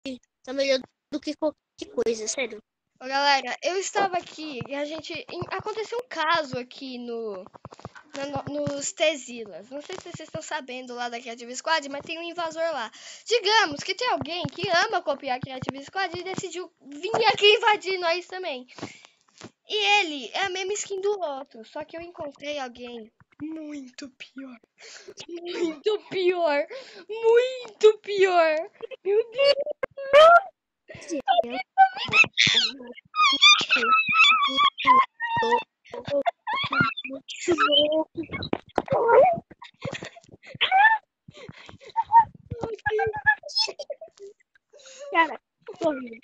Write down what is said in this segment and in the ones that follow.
Tá melhor do que qualquer coisa, sério. Ô, galera, eu estava aqui e aconteceu um caso aqui nos Tesilas. Não sei se vocês estão sabendo lá da Creative Squad, mas tem um invasor lá. Digamos que tem alguém que ama copiar a Creative Squad e decidiu vir aqui invadir nós também. E ele é a mesma skin do outro, só que eu encontrei alguém muito pior. Muito pior. Muito pior. Meu Deus. Cara, sorrindo.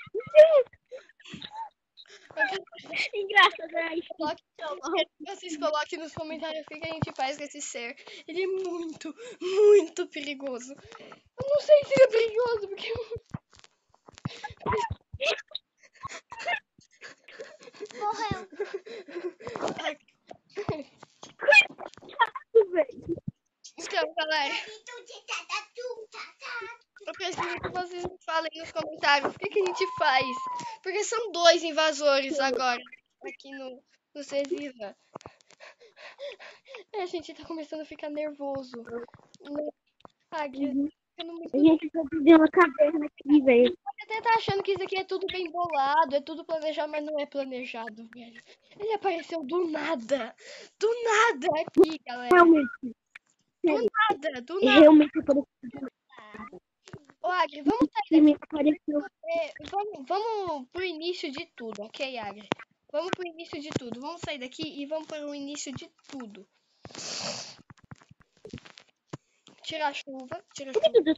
Engraçado, né? Vocês coloquem nos comentários o que a gente faz com esse ser. Ele é muito, muito perigoso. Eu não sei se ele é perigoso, porque... Morreu. Então, galera, eu preciso que vocês me falem nos comentários o que a gente faz. Porque são 2 invasores agora aqui no Cesiva. A gente tá começando a ficar nervoso. Agri, ficando muito... A gente vai fazer uma caverna aqui, velho. Você até tá achando que isso aqui é tudo bem bolado, é tudo planejado, mas não é planejado, velho. Ele apareceu do nada. Do nada aqui, galera. Realmente. Do nada. Realmente apareceu. Ô, Agri, vamos sair daqui. Apareceu. Vamos pro início de tudo, ok, Agri? Vamos pro início de tudo. Vamos sair daqui e vamos para o início de tudo. Tira a chuva, tira a chuva.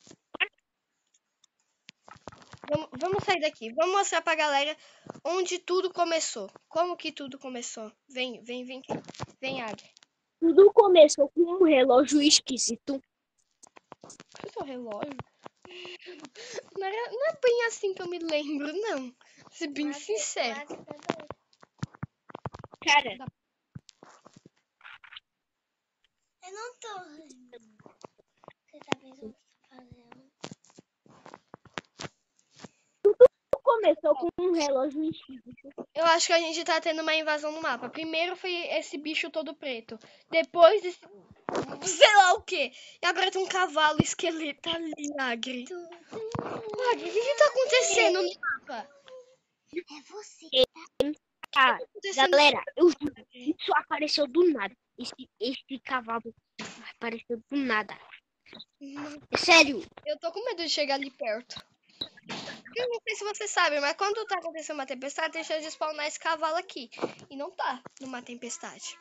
Vamos sair daqui. Vamos mostrar pra galera onde tudo começou. Como que tudo começou. Vem cá. Vem, Agri. Tudo começou com um relógio esquisito. Qual é o seu relógio? Não é bem assim que eu me lembro, não. Vou ser bem sincero. Cara, Eu não tô rindo. Você tá pensando fazendo? começou com um relógio esquisito. Eu acho que a gente tá tendo uma invasão no mapa. Primeiro foi esse bicho todo preto. Depois esse... sei lá o quê. E agora tem um cavalo esqueleto ali, Agri. Agri, o que tá acontecendo no mapa? É você. Ah, Acontecendo... galera, eu juro, isso apareceu do nada. Esse cavalo apareceu do nada. Sério. Eu tô com medo de chegar ali perto. Eu não sei se você sabe, mas quando tá acontecendo uma tempestade, tem chance de spawnar esse cavalo aqui. E não tá numa tempestade.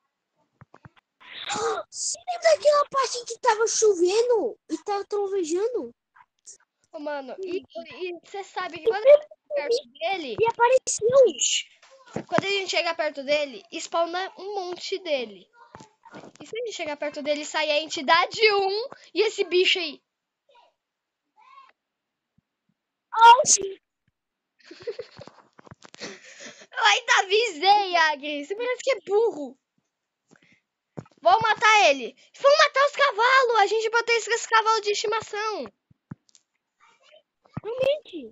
Você lembra daquela parte que tava chovendo e tava trovejando? Ô, mano, e você sabe que quando a gente chega perto dele... E apareceu. Quando a gente chega perto dele, spawna um monte dele. E se a gente chegar perto dele, sai a entidade 1 e esse bicho aí. Oxi. Eu ainda avisei, Agri. Você parece que é burro. Vou matar ele. Vamos matar os cavalos. A gente botou esses cavalos de estimação. Realmente.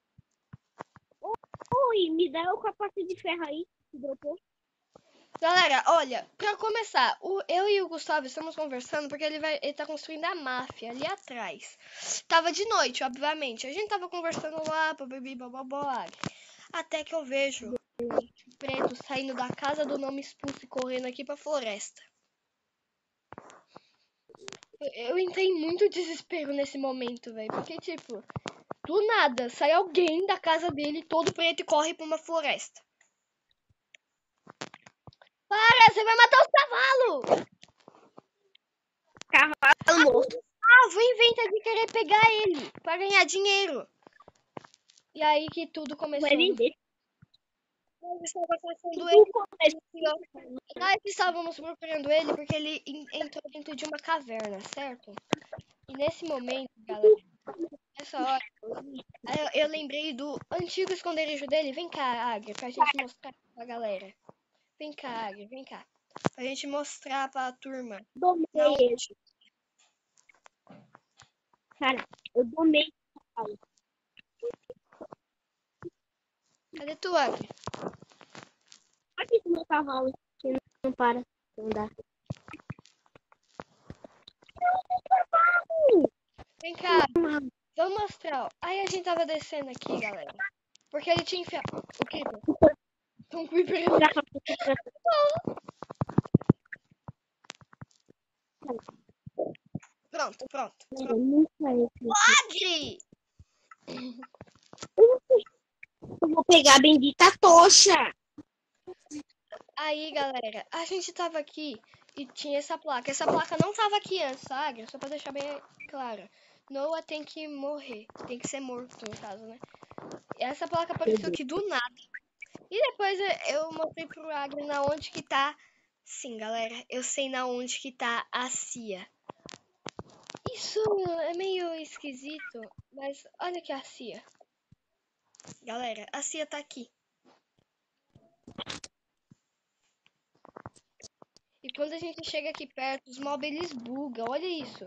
Oi, me dá o capacete de ferro aí. Que dropou. Galera, olha, pra começar, eu e o Gustavo estamos conversando porque ele tá construindo a máfia ali atrás. Tava de noite, obviamente. A gente tava conversando lá, baby, bababó. Até que eu vejo o preto saindo da casa do nome expulso e correndo aqui pra floresta. Eu entrei em muito desespero nesse momento, velho. Porque, tipo, do nada, sai alguém da casa dele todo preto e corre pra uma floresta. Para, você vai matar os cavalos! Cavalo morto. Vou inventar de querer pegar ele pra ganhar dinheiro. E aí que tudo começou. Vai vender. Nós estávamos procurando ele porque ele entrou dentro de uma caverna, certo? E nesse momento, galera, nessa hora, eu lembrei do antigo esconderijo dele. Vem cá, Águia, pra gente mostrar pra galera. Vem cá, Águia, vem cá. Pra gente mostrar pra turma. Domei ele. Cara, eu domei esse cavalo. Cadê tu, Agri? Aqui com o meu cavalo, que não para de andar. Vem cá, vamos mostrar. Ó. Aí a gente tava descendo aqui, galera. Porque ele tinha enfiado. O que? Um creeper. Pronto. Agri! Eu vou pegar a bendita tocha. Aí, galera, a gente tava aqui e tinha essa placa. Essa placa não tava aqui antes, tá, Agri? Só pra deixar bem claro. Noah tem que morrer. Tem que ser morto, no caso, né? E essa placa apareceu aqui do nada. E depois eu mostrei pro Agri na onde que tá. Sim, galera, eu sei na onde que tá a Cia. Isso é meio esquisito, mas olha aqui a Cia. Galera, a Cia tá aqui. E quando a gente chega aqui perto, os mobs eles bugam. Olha isso.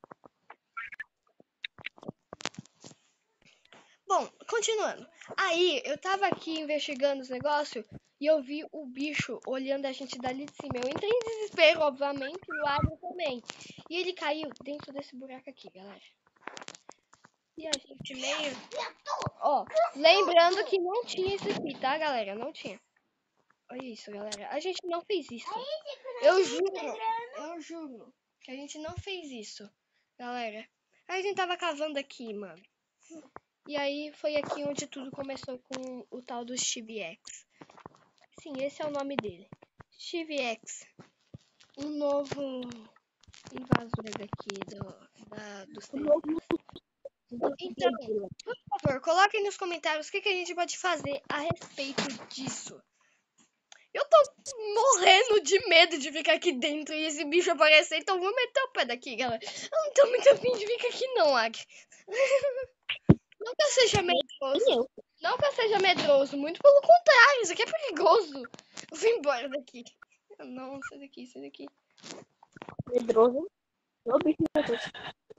Bom, continuando. Aí, eu tava aqui investigando os negócios e eu vi o bicho olhando a gente dali de cima. Eu entrei em desespero, obviamente, e o Agri também. E ele caiu dentro desse buraco aqui, galera. E a gente meio... Ó, lembrando que não tinha isso aqui, tá, galera? Não tinha. Olha isso, galera. A gente não fez isso. Eu juro que a gente não fez isso, galera. A gente tava cavando aqui, mano. E aí foi aqui onde tudo começou com o tal do Stevie X. Sim, esse é o nome dele. Stevie X. Um novo invasor daqui dos tempos. Então, por favor, coloquem nos comentários o que a gente pode fazer a respeito disso. Eu tô morrendo de medo de ficar aqui dentro e esse bicho aparecer, então vou meter o pé daqui, galera. Eu não tô muito afim de ficar aqui não, Agri. Não que eu seja medroso. Não que eu seja medroso, muito pelo contrário, isso aqui é perigoso. Eu vou embora daqui. Não, sai daqui. Medroso. Ô, bicho medroso.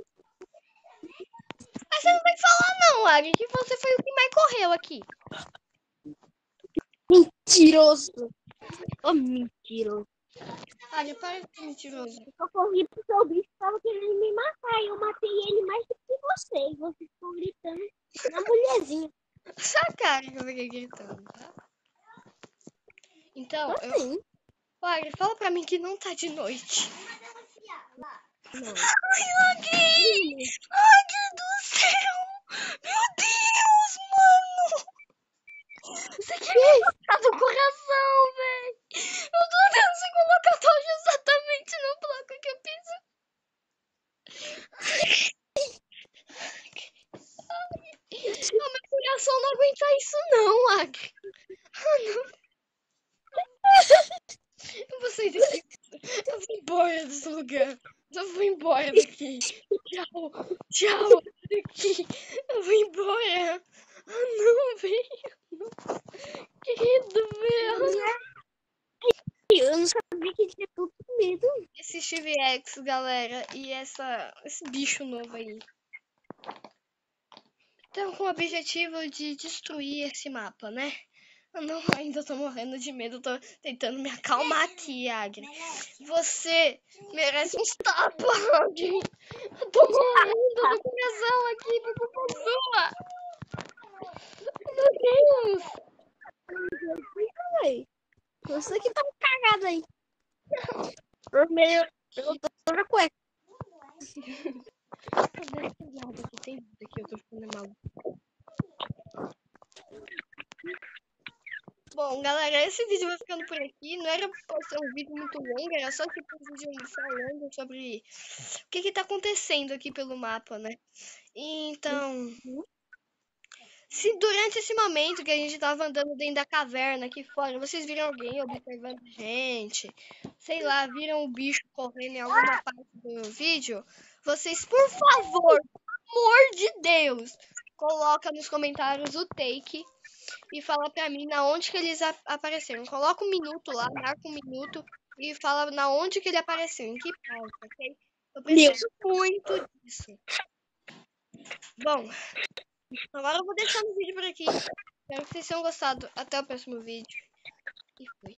Mas você não vai falar não, Agri, que você foi o que mais correu aqui. Mentiroso. Ô, mentiroso. Agri, para de ser mentiroso. Eu corri pro seu bicho, tava querendo me matar. E eu matei ele mais do que você. E vocês estão gritando na mulherzinha. Só a cara que eu fiquei gritando, tá? Então, Agri, fala pra mim que não tá de noite. Não. Ai, Agri! Agri do céu! Meu Deus, mano! Você quer me matar do coração, velho! Eu tô tentando você colocar a tocha exatamente no bloco que eu piso. Não, meu coração não aguenta isso não, Agri. Eu vou sair daqui. Eu vou embora desse lugar. Eu vou embora daqui. Tchau daqui. Eu vou embora. Ah, não, velho. Querido, velho. Eu não sabia que tinha tanto medo. Esse Stevie X, galera, e esse bicho novo aí. Então, com o objetivo de destruir esse mapa, né? Eu não, ainda tô morrendo de medo, tô tentando me acalmar aqui, Agri. Você merece uns tapas, Agri. Eu tô morrendo do coração aqui por culpa sua. Meu Deus. Você que tá cagado aí. Primeiro, eu tô na cueca. Tem vida aqui, eu tô ficando maluco. Bom, galera, esse vídeo vai ficando por aqui. Não era pra ser um vídeo muito longo, era só tipo um vídeo falando sobre o que tá acontecendo aqui pelo mapa, né? Então, se durante esse momento que a gente tava andando dentro da caverna aqui fora, vocês viram alguém observando a gente, sei lá, viram o bicho correndo em alguma parte do vídeo, vocês, por favor, pelo amor de Deus, coloca nos comentários o take e fala pra mim na onde que eles apareceram. Coloca um minuto lá, marca um minuto e fala na onde que ele apareceu, em que parte, ok? Eu preciso muito disso. Bom, agora eu vou deixando o vídeo por aqui. Espero que vocês tenham gostado. Até o próximo vídeo. E fui.